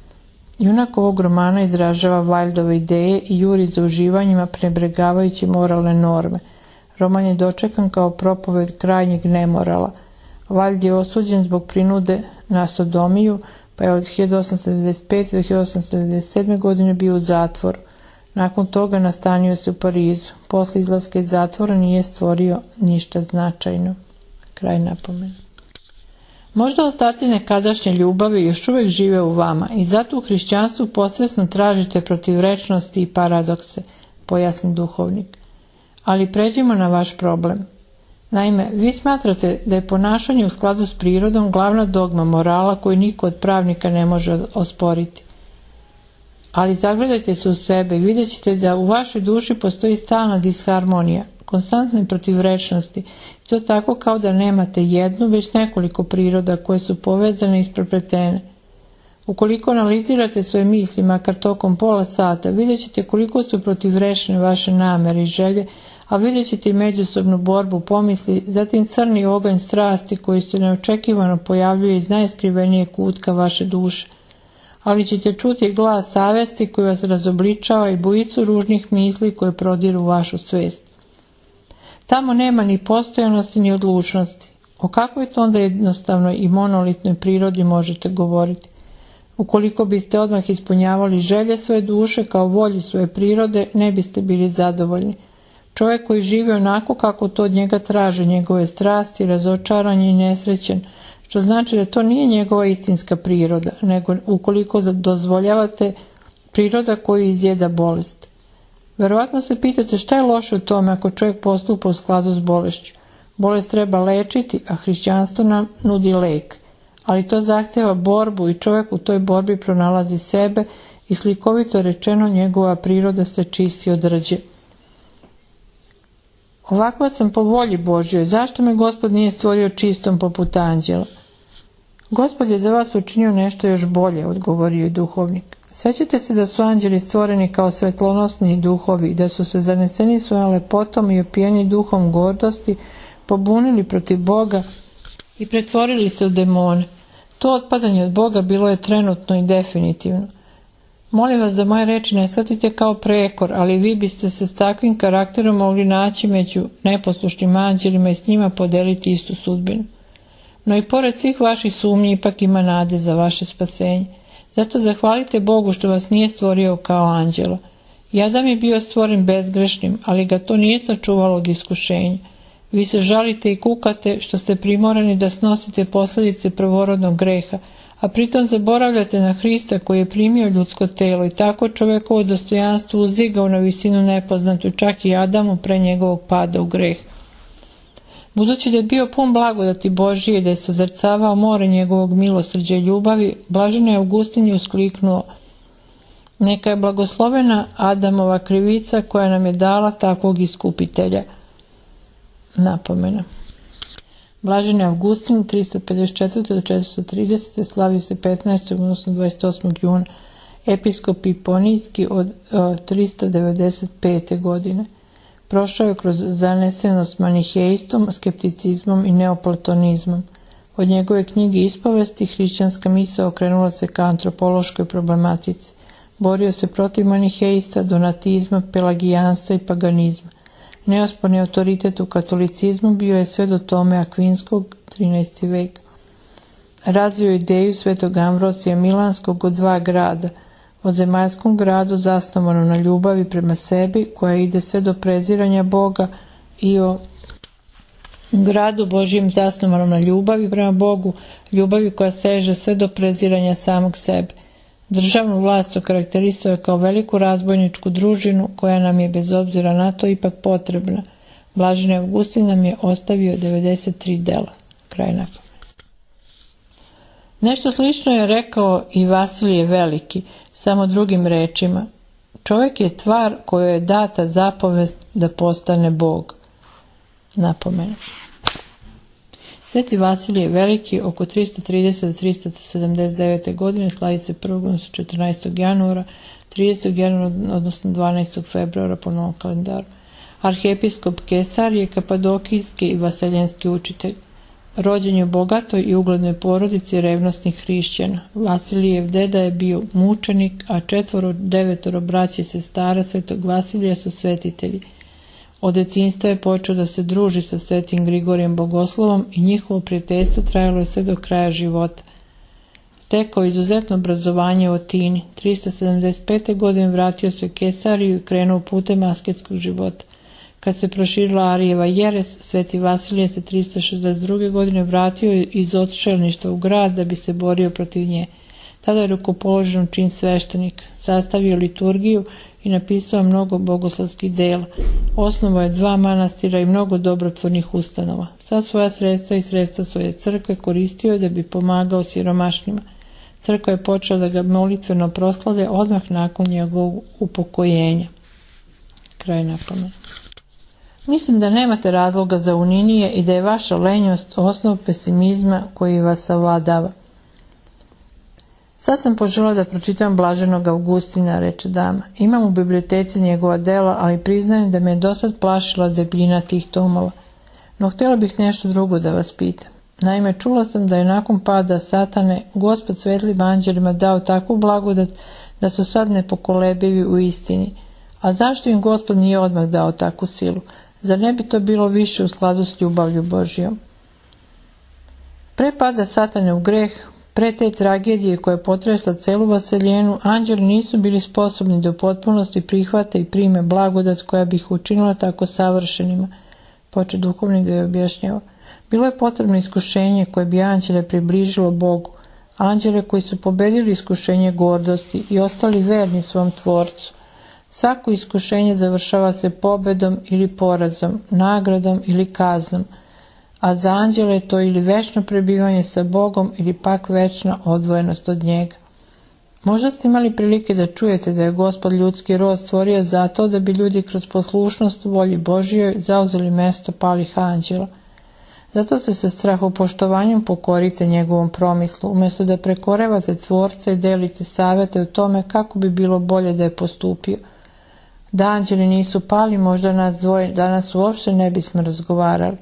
Junak ovog romana izražava Wildove ideje i juri za uživanjima prenebregavajući moralne norme. Roman je dočekan kao propoved krajnjeg nemorala. Wild je osuđen zbog prinude na sodomiju, pa je od 1895. do 1897. godine bio u zatvoru. Nakon toga nastanio se u Parizu. Posle izlaska iz zatvora nije stvorio ništa značajno. Kraj napomene. Možda ostaci nekadašnje ljubavi još uvijek žive u vama i zato u hrišćanstvu posvesno tražite protivrečnosti i paradokse, pojasni duhovnik. Ali pređimo na vaš problem. Naime, vi smatrate da je ponašanje u skladu s prirodom glavna dogma morala koju niko od pravnika ne može osporiti. Ali zagledajte se u sebe i vidjet ćete da u vašoj duši postoji stalna disharmonija, konstantne protivrečnosti, i to tako kao da nemate jednu, već nekoliko priroda koje su povezane i isprepletene. Ukoliko analizirate svoje misli, makar tokom pola sata, vidjet ćete koliko su protivrečne vaše namere i želje, a vidjet ćete i međusobnu borbu pomisli, zatim crni oganj strasti koji se neočekivano pojavljuje iz najskrivenijeg kutka vaše duše. Ali ćete čuti glas savesti koji vas razobličava i bujicu ružnih misli koje prodiru vašu svest. Tamo nema ni postojanosti ni odlučnosti. O kakvoj to onda jednostavnoj i monolitnoj prirodi možete govoriti? Ukoliko biste odmah ispunjavali želje svoje duše kao volju svoje prirode, ne biste bili zadovoljni. Čovjek koji živi onako kako to od njega traže njegove strasti, razočaran je i nesrećen, što znači da to nije njegova istinska priroda, nego ukoliko dozvoljavate priroda koju izjeda bolest. Verovatno se pitate šta je loše u tome ako čovjek postupa u skladu s bolešću. Bolest treba lečiti, a hrišćanstvo nam nudi lek. Ali to zahteva borbu i čovjek u toj borbi pronalazi sebe i slikovito rečeno njegova priroda se čisti od rđe. Ovakva sam po volji Božjoj, zašto me Gospod nije stvorio čistom poput anđela? Gospod je za vas učinio nešto još bolje, odgovorio je duhovnik. Sjećate se da su anđeli stvoreni kao svetlonosni duhovi i da su se zaneseni svojom lepotom i opijeni duhom gordosti, pobunili protiv Boga i pretvorili se u demone. To otpadanje od Boga bilo je trenutno i definitivno. Molim vas da moje reči ne shvatite kao prekor, ali vi biste se s takvim karakterom mogli naći među neposlušnim anđelima i s njima podeliti istu sudbinu. No i pored svih vaših sumnji ipak ima nade za vaše spasenje. Zato zahvalite Bogu što vas nije stvorio kao anđela. I Adam je bio stvoren bezgrešnim, ali ga to nije sačuvalo od iskušenja. Vi se žalite i kukate što ste primorani da snosite posljedice prvorodnog greha, a pritom zaboravljate na Hrista koji je primio ljudsko telo i tako čovekovo dostojanstvo uzdigao na visinu nepoznatu čak i Adamu pre njegovog pada u greh. Budući da je bio pun blagodati Božije i da je sozrcavao more njegovog milosrđa i ljubavi, blaženi Augustin je uskliknuo: neka je blagoslovena Adamova krivica koja nam je dala takvog iskupitelja. Napomena. Blaženi Augustin 354. do 430. slavio se 15. odnosno 28. juna, episkop Iponijski od 395. godine. Prošao je kroz zanesenost maniheistom, skepticizmom i neoplatonizmom. Od njegove knjige Ispovesti hrišćanska misao okrenula se ka antropološkoj problematici. Borio se protiv maniheista, donatizma, pelagijanstva i paganizma. Neosporni autoritet u katolicizmu bio je sve do Tome Akvinskog, 13. vek. Razvio ideju svetog Amvrosija Milanskog o dva grada, o zemaljskom gradu zasnovanom na ljubavi prema sebi koja ide sve do preziranja Boga i o gradu Božijem zasnovanom na ljubavi prema Bogu, ljubavi koja seže sve do preziranja samog sebe. Državnu vlast okarakterisao je kao veliku razbojničku družinu koja nam je bez obzira na to ipak potrebna. Blaženi Augustin nam je ostavio 93 dela. Kraj napomena. Nešto slično je rekao i Vasilije Veliki, samo drugim rečima. Čovjek je tvar kojoj je data zapovest da postane Bog. Napomena. Sveti Vasilije Veliki oko 330 do 379. godine slavi se 1. 14. januara, 30. januara odnosno 12. februara po novom kalendaru. Arhiepiskop Kesar je kapadokijski i vaseljenski učitelj. Rođen je u bogatoj i uglednoj porodici revnosnih hrišćana. Vasilijev deda je bio mučenik, a 9 braće i sestara svetog Vasilija su svetitelji. Od detinjstva je počeo da se druži sa svetim Grigorijem Bogoslovom i njihovo prijateljstvo trajalo je sve do kraja života. Stekao izuzetno obrazovanje u Atini. 375. godine vratio se u Kesariju i krenuo putem asketskog života. Kad se proširila Arijeva jeres, sveti Vasilije se 362. godine vratio iz odšelništva u grad da bi se borio protiv nje. Tada je rukopoložen u čin sveštenika, sastavio liturgiju i napisao mnogo bogoslovskih dela. Osnovao je 2 manastira i mnogo dobrotvornih ustanova. Sva svoja sredstva i sredstva svoje crkve koristio je da bi pomagao siromašnima. Crkva je počela da ga molitveno proslavlja odmah nakon njegovog upokojenja. Kraj napomena. Mislim da nemate razloga za uninije i da je vaša lenjost osnov pesimizma koji vas savladava. Sad sam požela da pročitam blaženog Augustina, reče dama. Imam u biblioteci njegova dela, ali priznajem da me je dosad plašila debljina tih tomova. No htjela bih nešto drugo da vas pitam. Naime, čula sam da je nakon pada Satane Gospod svetlim anđelima dao takvu blagodat da su sad nepokolebivi u istini. A zašto im Gospod nije odmah dao takvu silu? Zar ne bi to bilo više u skladu s ljubavlju Božijom? Pre pada Satane u greh, pre te tragedije koja je potresla celu vaseljenu, anđeli nisu bili sposobni da u potpunosti prihvate i prime blagodat koja bi ih učinila tako savršenima. Poče duhovnik da je objašnjava. Bilo je potrebno iskušenje koje bi anđele približilo Bogu, anđele koji su pobedili iskušenje gordosti i ostali verni svom tvorcu. Svako iskušenje završava se pobedom ili porazom, nagradom ili kaznom, a za anđele je to ili večno prebivanje sa Bogom ili pak večna odvojenost od njega. Možda ste imali prilike da čujete da je Gospod ljudski rod stvorio zato da bi ljudi kroz poslušnost volji Božijoj zauzeli mesto palih anđela. Zato se sa strahopoštovanjem pokorite njegovom promislu, umjesto da prekorevate tvorca i delite savjete o tome kako bi bilo bolje da je postupio. Da anđeli nisu pali, možda nas dvoje danas uopšte ne bismo razgovarali.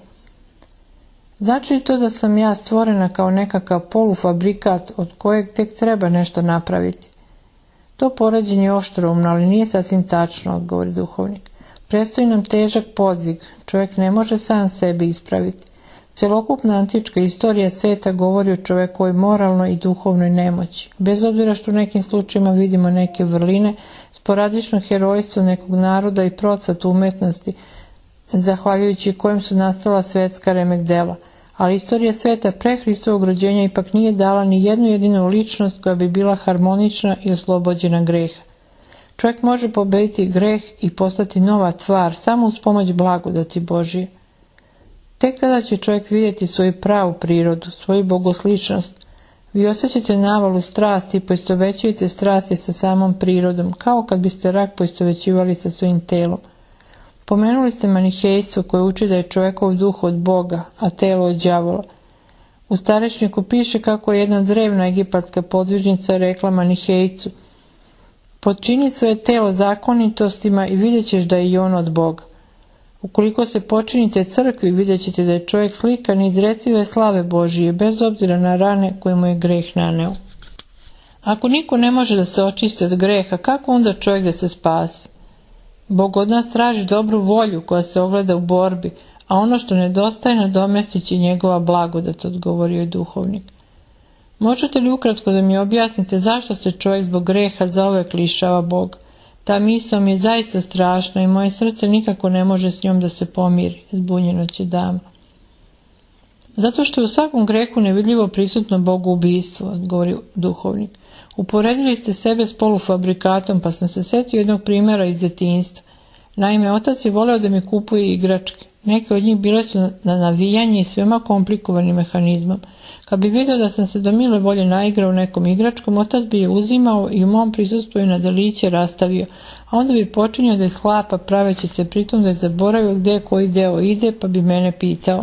Znači li to da sam ja stvorena kao nekakav polufabrikat od kojeg tek treba nešto napraviti? To poređenje je oštroumno, ali nije sasvim tačno, odgovori duhovnik. Prestoji nam težak podvig, čovjek ne može sam sebe ispraviti. Celokupna antička istorija sveta govori o čovjekovoj moralnoj i duhovnoj nemoći. Bez obzira što u nekim slučajima vidimo neke vrline, sporadično herojstvo nekog naroda i procvat umetnosti, zahvaljujući kojem su nastala svetska remek dela. Ali istorija sveta pre Hristovog rođenja ipak nije dala ni jednu jedinu ličnost koja bi bila harmonična i oslobođena greha. Čovjek može pobediti greh i postati nova tvar samo uz pomoć blagodati Božije. Tek tada će čovjek vidjeti svoju pravu prirodu, svoju bogosličnost. Vi osjećate navalu strasti i poistovećujete strasti sa samom prirodom, kao kad biste rak poistovećivali sa svojim telom. Pomenuli ste manihejstvo koje uči da je čovjekov duh od Boga, a telo od đavola. U Starečniku piše kako je jedna drevna egipatska podvižnica rekla manihejcu: "Potčini svoje telo zakonitostima i vidjet ćeš da je i ono od Boga." Ukoliko se počinite crkvi, vidjet ćete da je čovjek slika neizrecive slave Božije, bez obzira na rane koje mu je greh naneo. Ako niko ne može da se očisti od greha, kako onda čovjek da se spasi? Bog od nas traži dobru volju koja se ogleda u borbi, a ono što nedostaje nadomestit će njegova blagodat, odgovorio je duhovnik. Možete li ukratko da mi objasnite zašto se čovjek zbog greha zauvek lišava Boga? Ta misao mi je zaista strašna i moje srce nikako ne može s njom da se pomiri, zbunjeno će dama. Zato što je u svakom grehu nevidljivo prisutno bogoubistvo, odgovorio duhovnik. Uporedili ste sebe s polufabrikatom, pa sam se setio jednog primjera iz djetinjstva. Naime, otac je voleo da mi kupuje igračke. Neke od njih bile su na navijanje i s veoma komplikovanim mehanizmom. Kad bi vidio da sam se do mile volje naigrao nekom igračkom, otac bi je uzimao i u mom prisustvu na deliće rastavio, a onda bi počinio da je sklapa, praveći se pritom da je zaboravio gdje koji deo ide, pa bi mene pitao.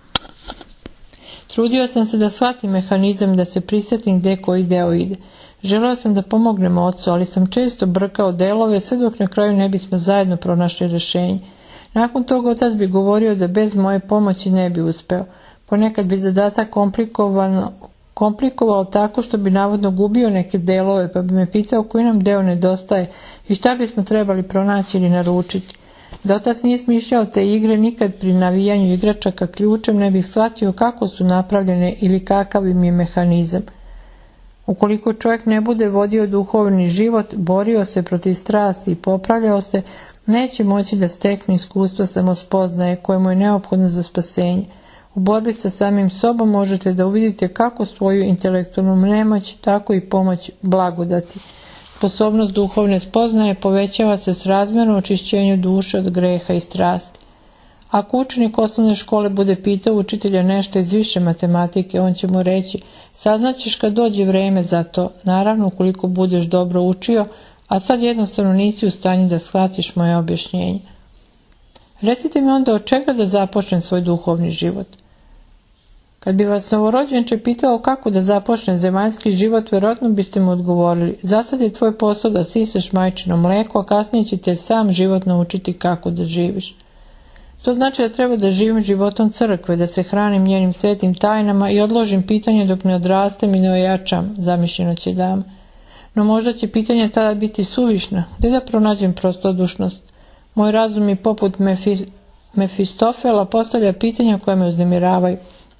Trudio sam se da shvatim mehanizam, da se prisjetim gdje koji deo ide. Želeo sam da pomognem ocu, ali sam često brkao delove, sve dok na kraju ne bismo zajedno pronašli rješenje. Nakon toga otac bi govorio da bez moje pomoći ne bi uspeo. Ponekad bi zadatak komplikovao tako što bi navodno gubio neke delove, pa bi me pitao koji nam deo nedostaje i šta bismo trebali pronaći ili naručiti. Da otac nije smišljao te igre, nikad pri navijanju igračaka ključem ne bih shvatio kako su napravljene ili kakav im je mehanizam. Ukoliko čovjek ne bude vodio duhovni život, borio se protiv strasti i popravljao se, neće moći da stekne iskustvo samospoznaje koje mu je neophodno za spasenje. U borbi sa samim sobom možete da uvidite kako svoju intelektualnu nemoć, tako i pomoć blagodati. Sposobnost duhovne spoznaje povećava se s razmjerno očišćenju duše od greha i strasti. Ako učenik osnovne škole bude pitao učitelja nešto iz više matematike, on će mu reći: saznaćeš kad dođe vreme za to, naravno ukoliko budeš dobro učio, a sad jednostavno nisi u stanju da shvatiš moje objašnjenje. Recite mi onda od čega da započnem svoj duhovni život. Kad bi vas novorođenče pitao kako da započne zemaljski život, vjerojatno biste mu odgovorili: za sad je tvoj posao da siseš majčino mleko, a kasnije će te sam život naučiti kako da živiš. To znači da treba da živim životom crkve, da se hranim njenim svetim tajnama i odložim pitanje dok ne odrastem i ne ojačam, zamišljeno će dama. No možda će pitanje tada biti suvišna. Gdje da pronađem prostodušnost? Moj razum je poput Mefistofela postavlja pitanja koja me uznemiravaju.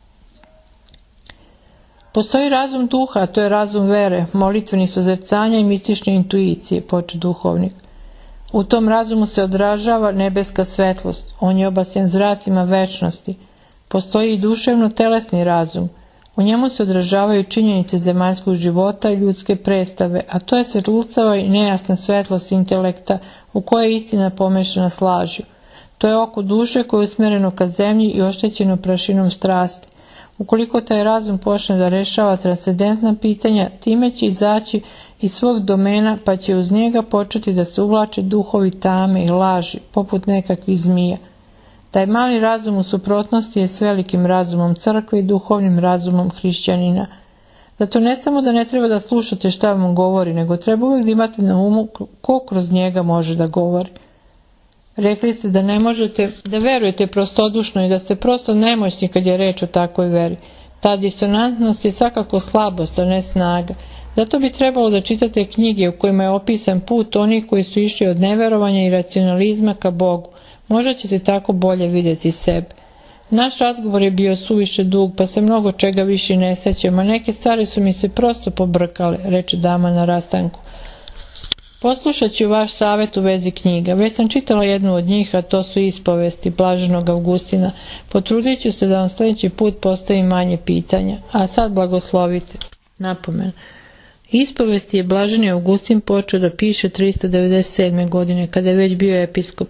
Postoji razum duha, a to je razum vere, molitveni sozercanja i mistične intuicije, poče duhovnik. U tom razumu se odražava nebeska svetlost, on je obasjan zracima večnosti. Postoji i duševno-telesni razum, u njemu se odražavaju činjenice zemaljskog života i ljudske predstave, a to je svetlucava i nejasna svetlost intelekta u kojoj je istina pomešana s lažju. To je oko duše koje je usmjereno ka zemlji i oštećeno prašinom strasti. Ukoliko taj razum počne da rešava transcendentna pitanja, time će izaći iz svog domena, pa će uz njega početi da se uvlače duhovi tame i laži, poput nekakvih zmija. Taj mali razum u suprotnosti je s velikim razumom crkve i duhovnim razumom hrišćanina. Zato ne samo da ne treba da slušate šta vam govori, nego treba uvijek da imate na umu ko kroz njega može da govori. Rekli ste da ne možete da verujete prostodušno i da ste prosto nemoćni kad je reč o takvoj veri. Ta disonantnost je svakako slabost, a ne snaga. Zato bi trebalo da čitate knjige u kojima je opisan put onih koji su išli od neverovanja i racionalizma ka Bogu. Možda ćete tako bolje vidjeti sebe. Naš razgovor je bio suviše dug, pa se mnogo čega više ne sećam, a neke stvari su mi se prosto pobrkale, reče dama na rastanku. Poslušat ću vaš savjet u vezi knjiga. Već sam čitala jednu od njih, a to su ispovesti Blaženog Augustina. Potrudit ću se da vam sljedeći put postavim manje pitanja. A sad blagoslovite. Napomena. Ispovesti je Blaženi Augustin počeo da piše 397. godine, kada je već bio episkop.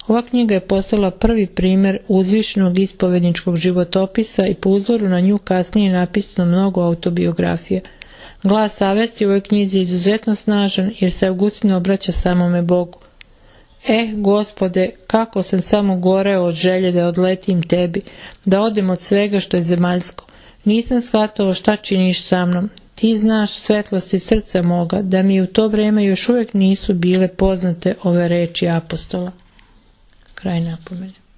Ova knjiga je postala prvi primjer uzvišenog ispovedničkog životopisa i po uzoru na nju kasnije je napisano mnogo autobiografija. Glas savesti u ovoj knjizi je izuzetno snažan jer se Augustin obraća samome Bogu. Gospode, kako sam samo goreo od želje da odletim tebi, da odem od svega što je zemaljsko. Nisam shvatao šta činiš sa mnom. Ti znaš svetlosti srca moga, da mi u to vrijeme još uvijek nisu bile poznate ove reči apostola. Kraj napomene.